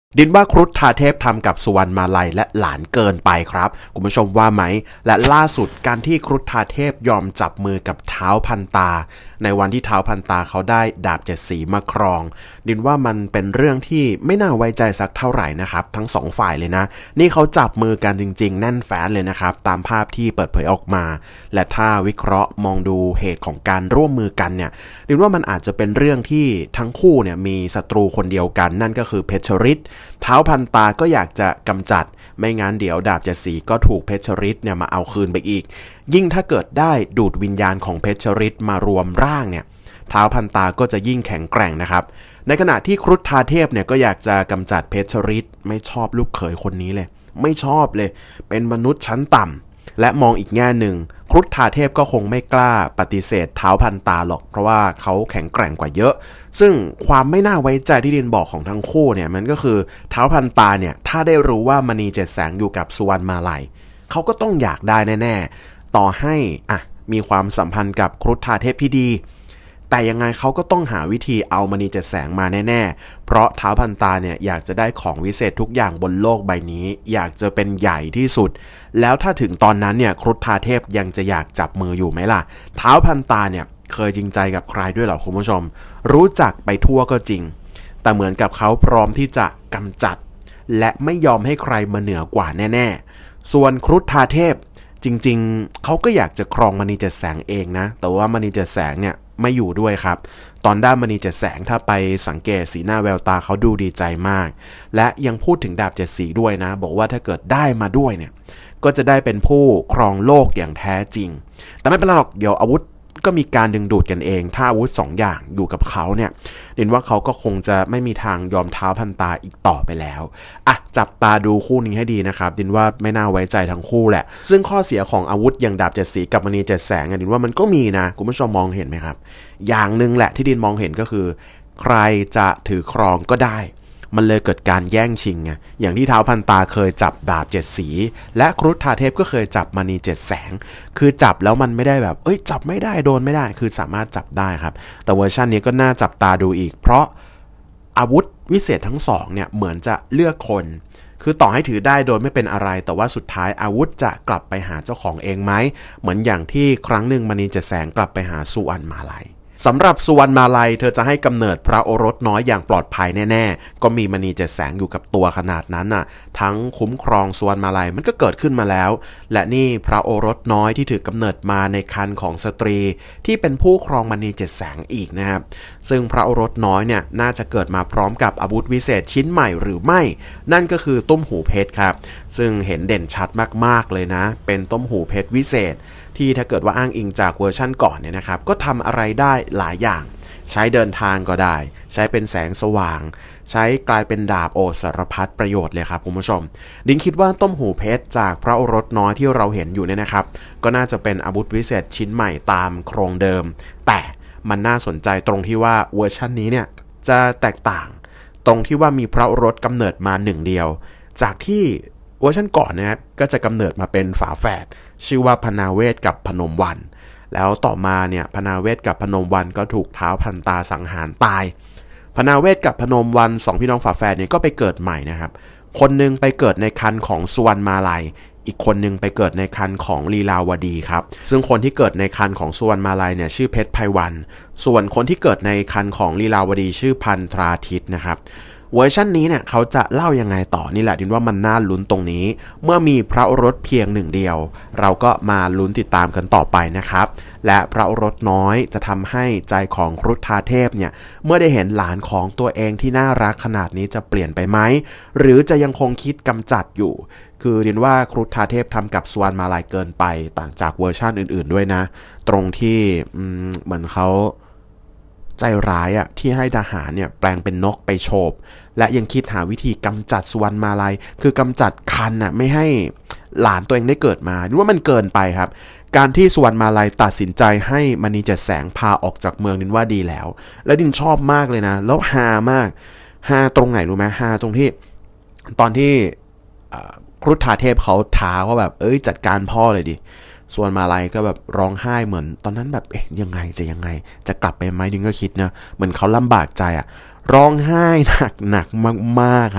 ดินว่าครุฑธาเทพทำกับสุวรรณมาลัยและหลานเกินไปครับคุณผู้ชมว่าไหมและล่าสุดการที่ครุฑธาเทพยอมจับมือกับท้าวพันตาในวันที่ท้าวพันตาเขาได้ดาบเจ็ดสีมาครองดินว่ามันเป็นเรื่องที่ไม่น่าไว้ใจสักเท่าไหร่นะครับทั้งสองฝ่ายเลยนะนี่เขาจับมือกันจริงๆแน่นแฟ้นเลยนะครับตามภาพที่เปิดเผยออกมาและถ้าวิเคราะห์มองดูเหตุของการร่วมมือกันเนี่ยดินว่ามันอาจจะเป็นเรื่องที่ทั้งคู่เนี่ยมีศัตรูคนเดียวกันนั่นก็คือเพชรฤทธิ์ท้าวพันตาก็อยากจะกำจัดไม่งั้นเดี๋ยวดาบเจ็ดสีก็ถูกเพชรฤทธิ์เนี่ยมาเอาคืนไปอีกยิ่งถ้าเกิดได้ดูดวิญญาณของเพชรฤทธิ์มารวมร่างเนี่ยท้าวพันตาก็จะยิ่งแข็งแกร่งนะครับในขณะที่ครุฑธาเทพเนี่ยก็อยากจะกำจัดเพชรฤทธิ์ไม่ชอบลูกเขยคนนี้เลยไม่ชอบเลยเป็นมนุษย์ชั้นต่ำและมองอีกแง่หนึ่งครุฑธาเทพก็คงไม่กล้าปฏิเสธท้าวพันตาหรอกเพราะว่าเขาแข็งแกร่งกว่าเยอะซึ่งความไม่น่าไว้ใจที่ดินบอกของทั้งคู่เนี่ยมันก็คือท้าวพันตาเนี่ยถ้าได้รู้ว่ามณีเจ็ดแสงอยู่กับสุวรรณมาลัยเขาก็ต้องอยากได้แน่ๆต่อให้มีความสัมพันธ์กับครุฑธาเทพที่ดีแต่ยังไงเขาก็ต้องหาวิธีเอามณีเจ็ดแสงมาแน่ๆเพราะท้าวพันตาเนี่ยอยากจะได้ของวิเศษทุกอย่างบนโลกใบนี้อยากจะเป็นใหญ่ที่สุดแล้วถ้าถึงตอนนั้นเนี่ยครุฑธาเทพยังจะอยากจับมืออยู่ไหมล่ะท้าวพันตาเนี่ยเคยจริงใจกับใครด้วยหรอคุณผู้ชมรู้จักไปทั่วก็จริงแต่เหมือนกับเขาพร้อมที่จะกำจัดและไม่ยอมให้ใครมาเหนือกว่าแน่ๆส่วนครุฑธาเทพจริงๆเขาก็อยากจะครองมณีเจ็ดแสงเองนะแต่ว่ามณีเจ็ดแสงเนี่ยไม่อยู่ด้วยครับตอนได้มณีเจ็ดแสงถ้าไปสังเกตสีหน้าแววตาเขาดูดีใจมากและยังพูดถึงดาบเจ็ดสีด้วยนะบอกว่าถ้าเกิดได้มาด้วยเนี่ยก็จะได้เป็นผู้ครองโลกอย่างแท้จริงแต่ไม่เป็นไรหรอกเดี๋ยวอาวุธก็มีการดึงดูดกันเองถ้าอาวุธ2 อย่างอยู่กับเขาเนี่ยเห็นว่าเขาก็คงจะไม่มีทางยอมท้าวพันตาอีกต่อไปแล้วจับตาดูคู่นี้ให้ดีนะครับดินว่าไม่น่าไว้ใจทั้งคู่แหละซึ่งข้อเสียของอาวุธอย่างดาบเจ็ดสีกับมณีเจ็ดแสงดินว่ามันก็มีนะคุณผู้ชมมองเห็นไหมครับอย่างหนึ่งแหละที่ดินมองเห็นก็คือใครจะถือครองก็ได้มันเลยเกิดการแย่งชิงไงอย่างที่ท้าวพันตาเคยจับดาบเจ็ดสีและครุฑธาเทพก็เคยจับมณีเจ็ดแสงคือจับแล้วมันไม่ได้แบบจับไม่ได้โดนไม่ได้คือสามารถจับได้ครับแต่เวอร์ชันนี้ก็น่าจับตาดูอีกเพราะอาวุธวิเศษทั้งสองเนี่ยเหมือนจะเลือกคนคือต่อให้ถือได้โดยไม่เป็นอะไรแต่ว่าสุดท้ายอาวุธจะกลับไปหาเจ้าของเองไหมเหมือนอย่างที่ครั้งหนึ่งมณีเจ็ดแสงกลับไปหาสุวรรณมาลัยสำหรับสุวรรณมาลัยเธอจะให้กำเนิดพระโอรสน้อยอย่างปลอดภัยแน่ๆก็มีมณีเจ็ดแสงอยู่กับตัวขนาดนั้นน่ะทั้งคุ้มครองสุวรรณมาลัยมันก็เกิดขึ้นมาแล้วและนี่พระโอรสน้อยที่ถือกำเนิดมาในครรภ์ของสตรีที่เป็นผู้ครองมณีเจ็ดแสงอีกนะครับซึ่งพระโอรสน้อยเนี่ยน่าจะเกิดมาพร้อมกับอาวุธวิเศษชิ้นใหม่หรือไม่นั่นก็คือตุ้มหูเพชรครับซึ่งเห็นเด่นชัดมากๆเลยนะเป็นตุ้มหูเพชรวิเศษที่ถ้าเกิดว่าอ้างอิงจากเวอร์ชั่นก่อนเนี่ยนะครับก็ทำอะไรได้หลายอย่างใช้เดินทางก็ได้ใช้เป็นแสงสว่างใช้กลายเป็นดาบสารพัดประโยชน์เลยครับคุณผู้ชมดินคิดว่าต้มหูเพชรจากพระโอรสน้อยที่เราเห็นอยู่เนี่ยนะครับก็น่าจะเป็นอาวุธวิเศษชิ้นใหม่ตามโครงเดิมแต่มันน่าสนใจตรงที่ว่าเวอร์ชันนี้เนี่ยจะแตกต่างตรงที่ว่ามีพระโอรสกำเนิดมาหนึ่งเดียวจากที่เวอร์ชันก่อนนะครับก็จะกำเนิดมาเป็นฝาแฝดชื่อว่าพนาเวศกับพนมวรรณแล้วต่อมาเนี่ยพนาเวศกับพนมวรรณก็ถูกท้าวพันตาสังหารตายพนาเวศกับพนมวรรณ2 พี่น้องฝาแฝดเนี่ยก็ไปเกิดใหม่นะครับคนนึงไปเกิดในครรภ์ของสุวรรณมาลัยอีกคนนึงไปเกิดในครรภ์ของลีลาวดีครับซึ่งคนที่เกิดในครรภ์ของสุวรรณมาลัยเนี่ยชื่อเพชรไพวันส่วนคนที่เกิดในครรภ์ของลีลาวดีชื่อพันตราทิตนะครับเวอร์ชันนี้เนี่ยเขาจะเล่ายังไงต่อนี่แหละดินว่ามันน่าลุ้นตรงนี้เมื่อมีพระโอรสเพียงหนึ่งเดียวเราก็มาลุ้นติดตามกันต่อไปนะครับและพระโอรสน้อยจะทำให้ใจของครุฑธาเทพเนี่ยเมื่อได้เห็นหลานของตัวเองที่น่ารักขนาดนี้จะเปลี่ยนไปไหมหรือจะยังคงคิดกำจัดอยู่คือดินว่าครุฑธาเทพทำกับสุวรรณมาลัยเกินไปต่างจากเวอร์ชันอื่นๆด้วยนะตรงที่เหมือนเขาใจร้ายที่ให้ทหารเนี่ยแปลงเป็นนกไปโฉบและยังคิดหาวิธีกำจัดสุวรรณมาลัยคือกำจัดคันไม่ให้หลานตัวเองได้เกิดมานี่ว่ามันเกินไปครับการที่สุวรรณมาลัยตัดสินใจให้มณีเจ็ดแสงพาออกจากเมืองดินว่าดีแล้วและดินชอบมากเลยนะแล้วฮามากฮาตรงไหนรู้ไหมฮาตรงที่ตอนที่ครุฑธาเทพเขาท้าว่าแบบจัดการพ่อเลยดิส่วนมาลัยก็แบบร้องไห้เหมือนตอนนั้นแบบยังไงจะกลับไปไหมดินก็คิดนะเหมือนเขาลำบากใจร้องไห้หนักมากๆครับ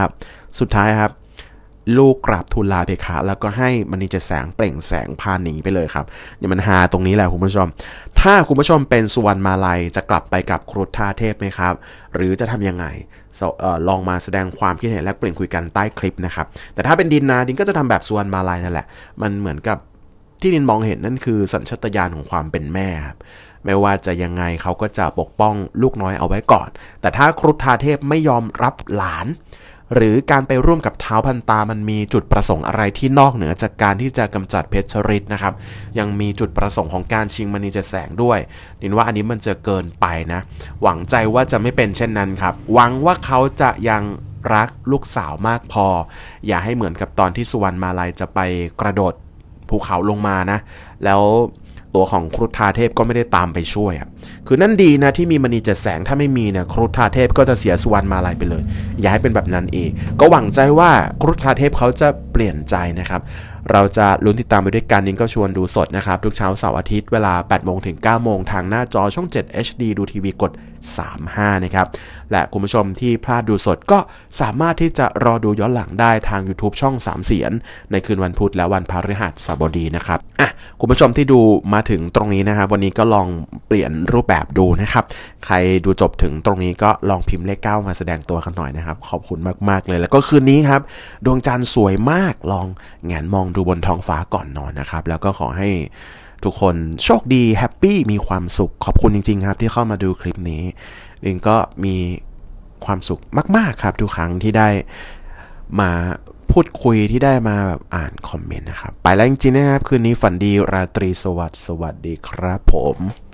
สุดท้ายครับลูกกราบทูลลาเพคะแล้วก็ให้มณีเจ็ดแสงเปล่งแสงพาหนีไปเลยครับเนี่ยมันฮาตรงนี้แหละคุณผู้ชมถ้าคุณผู้ชมเป็นสุวรรณมาลัยจะกลับไปกับครุฑธาเทพไหมครับหรือจะทำยังไงลองมาแสดงความคิดเห็นและเปลี่ยนคุยกันใต้คลิปนะครับแต่ถ้าเป็นดินนะดินก็จะทำแบบสุวรรณมาลัยนั่นแหละมันเหมือนกับที่ดินมองเห็นนั่นคือสัญชาตญาณของความเป็นแม่ครับไม่ว่าจะยังไงเขาก็จะปกป้องลูกน้อยเอาไว้ก่อนแต่ถ้าครุฑธาเทพไม่ยอมรับหลานหรือการไปร่วมกับท้าวพันตามันมีจุดประสงค์อะไรที่นอกเหนือจากการที่จะกำจัดเพชรฤทธิ์นะครับยังมีจุดประสงค์ของการชิงมณีเจ็ดแสงด้วยดินว่าอันนี้มันจะเกินไปนะหวังใจว่าจะไม่เป็นเช่นนั้นครับหวังว่าเขาจะยังรักลูกสาวมากพออย่าให้เหมือนกับตอนที่สุวรรณมาลัยจะไปกระโดดภูเขาลงมานะแล้วตัวของครุฑธาเทพก็ไม่ได้ตามไปช่วยคือนั่นดีนะที่มีมณีเจ็ดแสงถ้าไม่มีเนี่ยครุฑธาเทพก็จะเสียสุวรรณมาลัยไปเลยอย่าให้เป็นแบบนั้นอีกก็หวังใจว่าครุฑธาเทพเขาจะเปลี่ยนใจนะครับเราจะลุ้นติดตามไปด้วยกันนิ้งก็ชวนดูสดนะครับทุกเช้าเสาร์อาทิตย์เวลา 8 โมงถึง 9 โมงทางหน้าจอช่อง 7 HD ดูทีวีกด 35 นะครับและคุณผู้ชมที่พลาดดูสดก็สามารถที่จะรอดูย้อนหลังได้ทาง YouTube ช่อง3เสียนในคืนวันพุธและวันพฤหัสบดีนะครับคุณผู้ชมที่ดูมาถึงตรงนี้นะครับวันนี้ก็ลองเปลี่ยนรูปแบบดูนะครับใครดูจบถึงตรงนี้ก็ลองพิมพ์เลข 9 มาแสดงตัวกันหน่อยนะครับขอบคุณมากๆเลยแล้วก็คืนนี้ครับดวงจันทร์สวยมากลองแงนมองดูบนท้องฟ้าก่อนนอนนะครับแล้วก็ขอให้ทุกคนโชคดีแฮปปี้มีความสุขขอบคุณจริงๆครับที่เข้ามาดูคลิปนี้ดิงก็มีความสุขมากๆครับทุกครั้งที่ได้มาพูดคุยที่ได้มาแบบอ่านคอมเมนต์นะครับไปแล้วจริงๆนะครับคืนนี้ฝันดีราตรีสวัสดิ์สวัสดีครับผม